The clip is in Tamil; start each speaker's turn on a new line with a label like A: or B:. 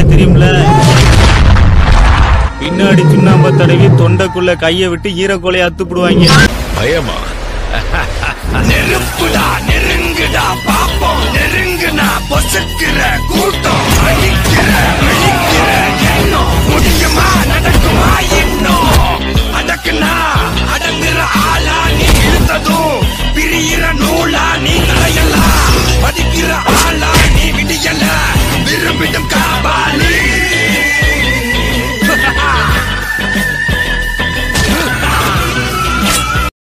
A: தெரியும்ல. பின்னாடி சுண்ணாம்ப தடவி தொண்டைக்குள்ள கைய விட்டு ஈரக்கோலையை அத்துப்பிடுவாங்க.
B: பயமா?
C: நெருப்புடா நெருங்குடா பாப்போம், நெருங்குனா பொசுக்கிற கூட்டம், அழிக்கிற அழிக்கிற எண்ணம் முடியுமா நடக்குமா?